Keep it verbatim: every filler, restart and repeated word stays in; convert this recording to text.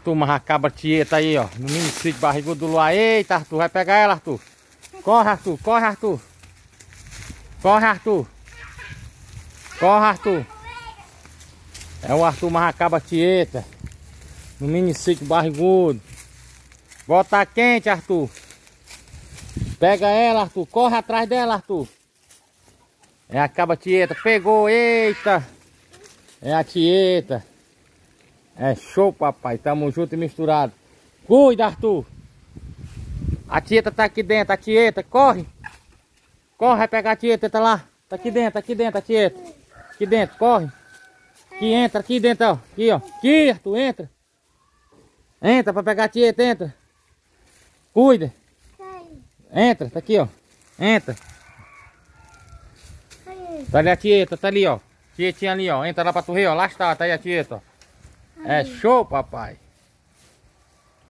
Arthur, mas acaba tieta aí, ó. No município Barrigudo do Luar. Eita, Arthur, vai pegar ela, Arthur. Corre, Arthur, corre, Arthur. Corre, Arthur. Corre, Arthur. É o Arthur Marracaba Tieta. No município Barrigudo. Bota quente, Arthur. Pega ela, Arthur. Corre atrás dela, Arthur. É a Caba Tieta. Pegou, eita. É a Tieta. É show, papai. Tamo junto e misturado. Cuida, Arthur. A Tieta tá aqui dentro, a Tieta. Corre. Corre, vai pegar a Tieta, tá lá. Tá aqui dentro, aqui dentro, a Tieta. Aqui dentro, corre. Aqui, entra, aqui dentro, ó. Aqui, ó. Aqui, Arthur, entra. Entra pra pegar a Tieta, entra. Cuida. Entra, tá aqui, ó. Entra. Tá ali a Tieta, tá ali, ó. Tietinha ali, ó. Entra lá pra tu ver, ó. Lá está, tá aí a Tieta, ó. É show, papai.